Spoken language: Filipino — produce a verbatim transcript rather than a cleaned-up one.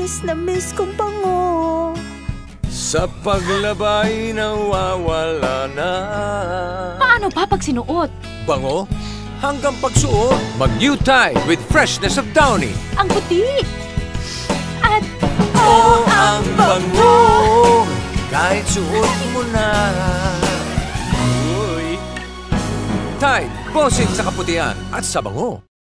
miss na miss kong bango. Sa paglabay nawawala na. Paano pa pag sinuot? Bango? Hanggang pagsuot. Mag-new Tide with freshness of Downy. Ang puti! At oh, ang bango! Kahit suot mo na. Uy! Tide, bossing sa kaputian at sa bango.